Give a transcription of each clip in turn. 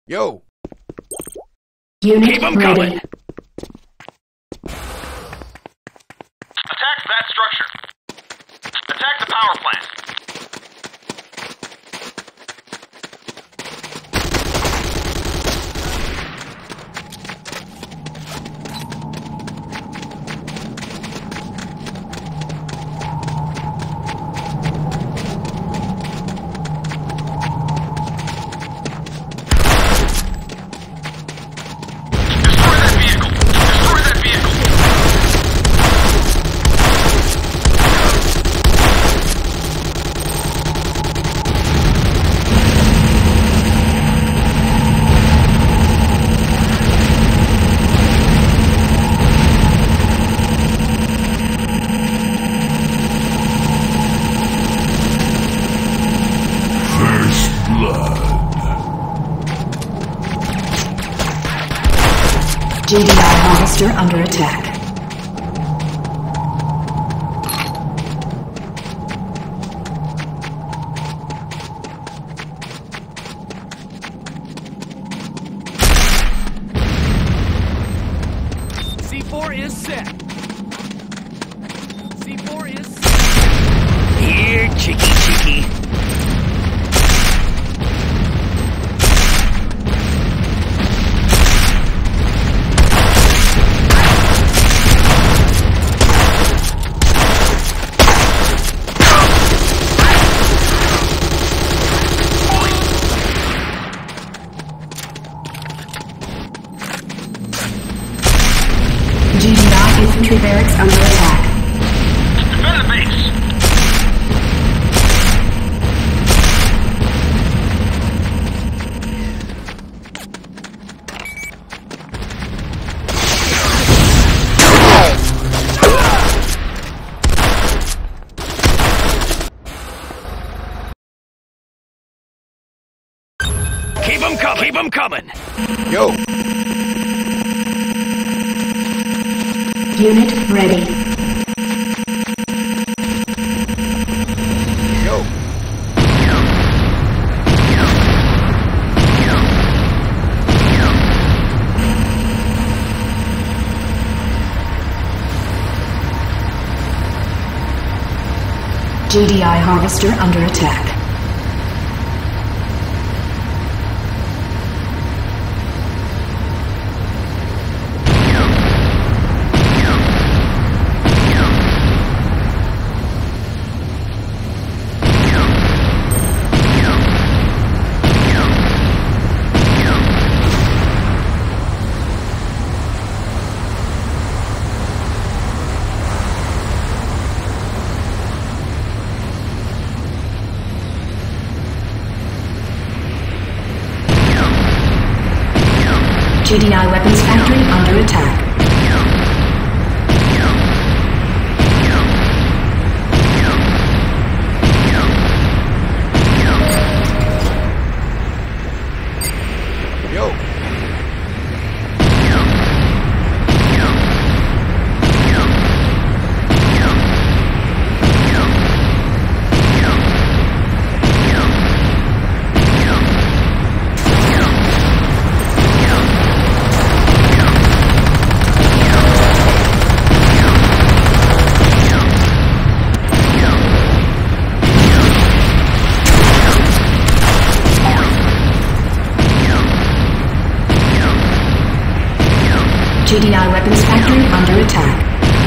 Yo! Unit Keep 'em ready. coming. Attack that structure. Attack the power plant. Destroy that vehicle. Destroy that vehicle. First blood. GDI harvester under attack. C4 is set. C4 is set. Here, cheeky cheeky. GDI infantry barracks under attack. Defend the base. Keep 'em coming. Keep 'em coming. Yo! Unit ready. Yo! GDI harvester under attack. GDI weapons factory under attack. Yo! GDI weapons factory under attack.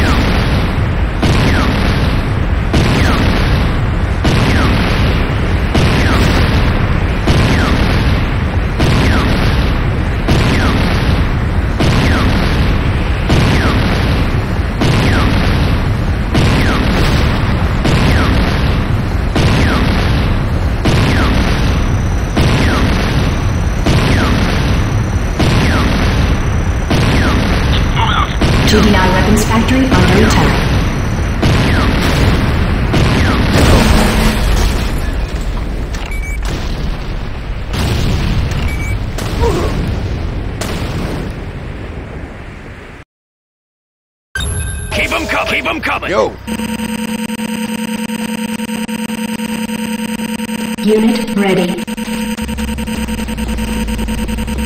GDI weapons factory under attack. Keep 'em coming. Keep 'em coming. Yo! Unit ready.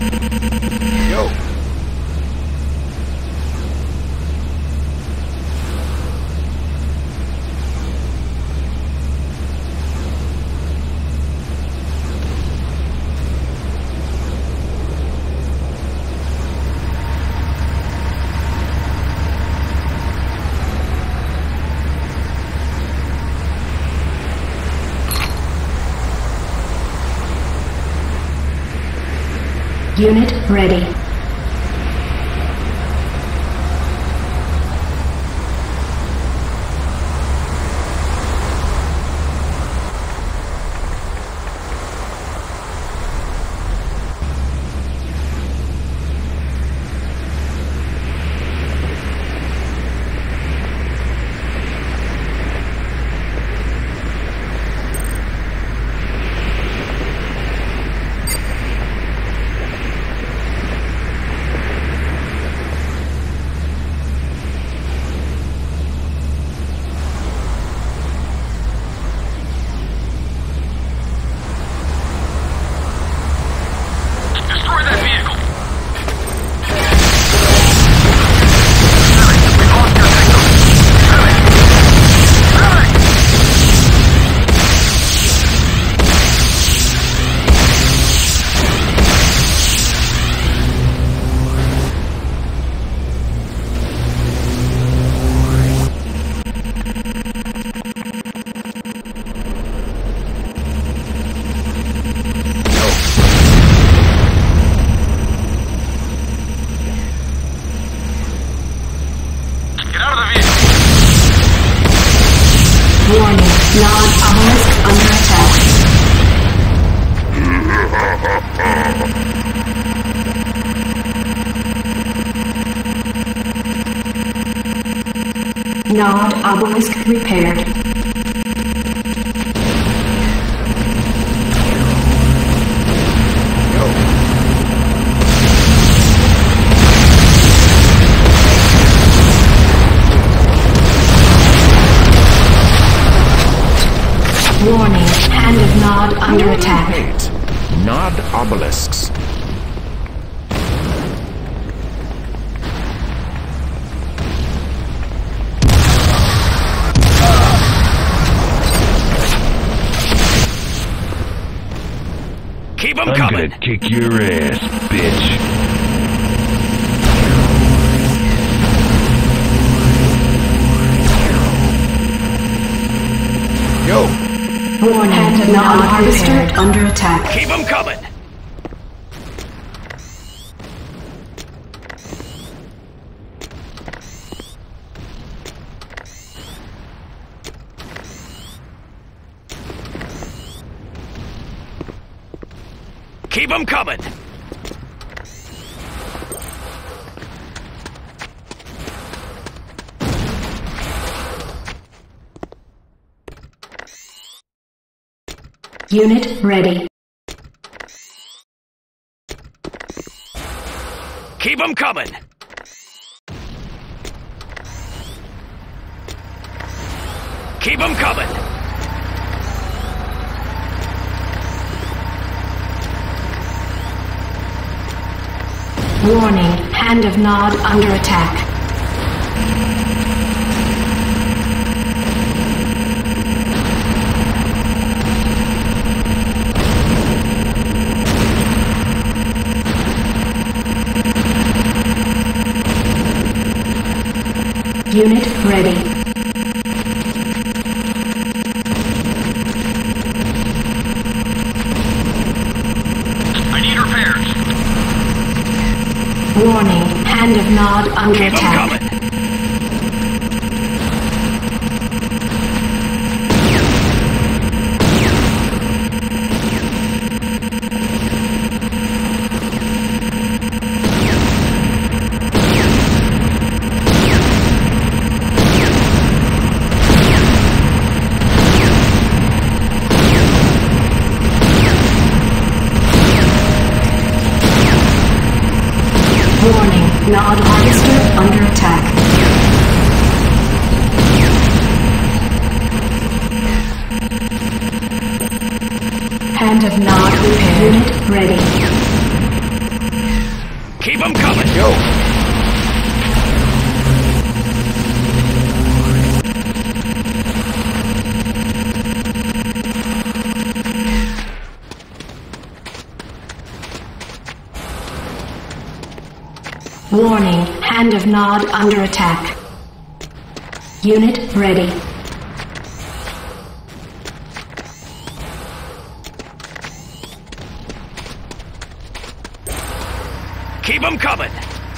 Unit ready. Destroy that vehicle! Get out of the vehicle! Warning. Nod obelisk under attack. Nod obelisk repaired. Yo. Warning. Hand of Nod under attack. 8. Nod obelisks. Keep them I'm coming! gonna kick your ass, bitch. Yo. Warning. Hand of Nod harvester under attack. Keep them coming! Keep them coming! Unit ready. Keep them coming! Keep them coming! Warning. Hand of Nod under attack. Unit ready. I need repairs! Warning. Hand of Nod under Keep them attack. coming! Warning. Nod harvester under attack. Hand of Nod repaired. Unit ready. Keep them coming! Yo. Warning. Hand of Nod under attack. Unit ready. Keep them coming.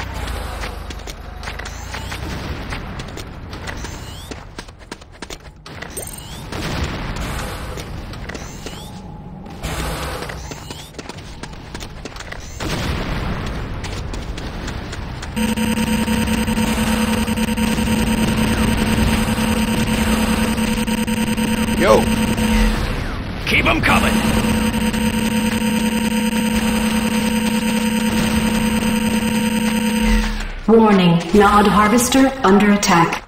Yo, Keep them coming. Warning, Nod Harvester under attack.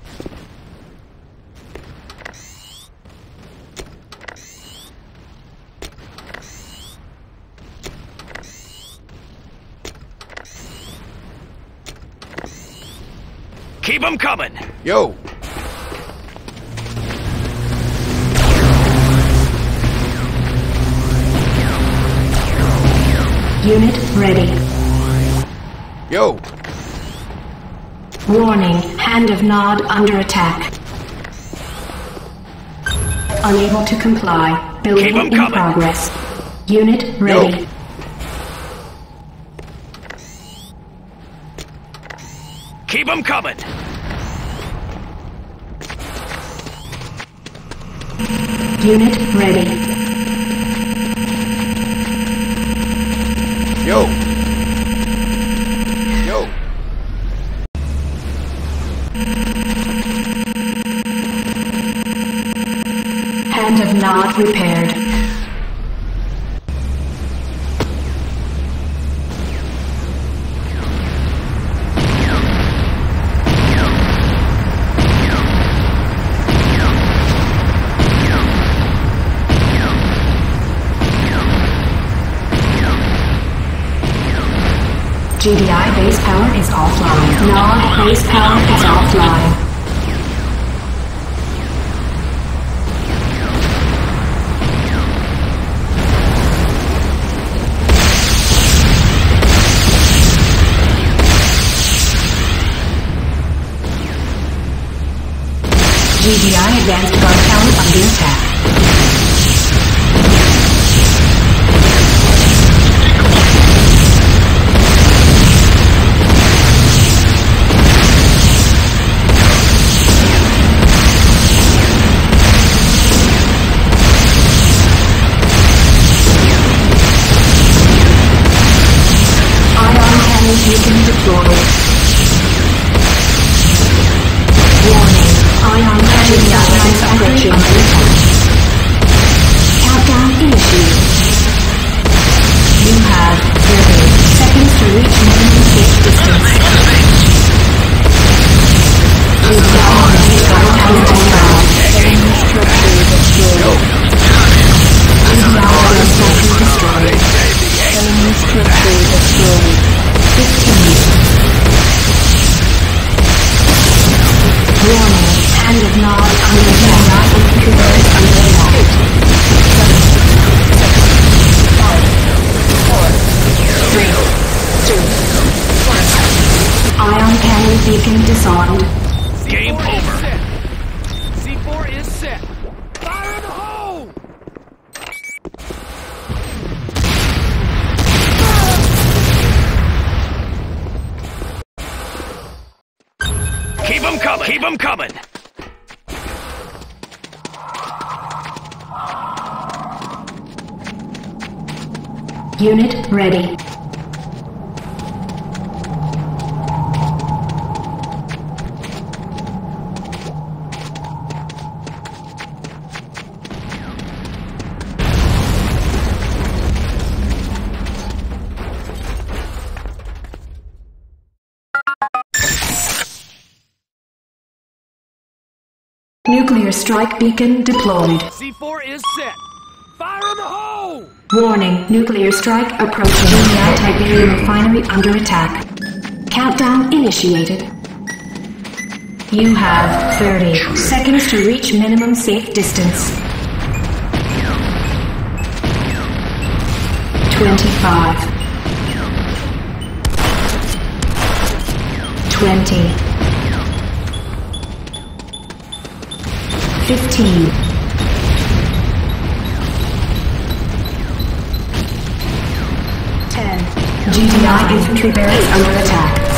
Keep them coming. yo, Unit ready. yo, Warning, Hand of Nod under attack. Unable to comply. Building Keep 'em in coming. progress. Unit ready. Keep them coming. Unit ready. yo, yo, Hand of Nod repaired. GDI base power is offline. Nod base power is offline. GDI advanced guard tower under attack. Ion cannon beacon deployed. Warning, ion cannon is approaching. Countdown initiated. You have 30 seconds to reach minimum safe distance. Warning, Hand of Nod under attack. Incubators under attack. 3, 2, 1. Ion cannon beacon disarmed. Game C4 is over. set. C4 is set. Fire in the hole! Keep them coming. Keep them coming. Unit ready. Nuclear strike beacon deployed. C4 is set. Fire in the hole! Warning, nuclear strike approaching. GDI Tiberium refinery under attack. Countdown initiated. You have 30 seconds to reach minimum safe distance. 25. 20. 15. 10. GTI infantry barracks under attack.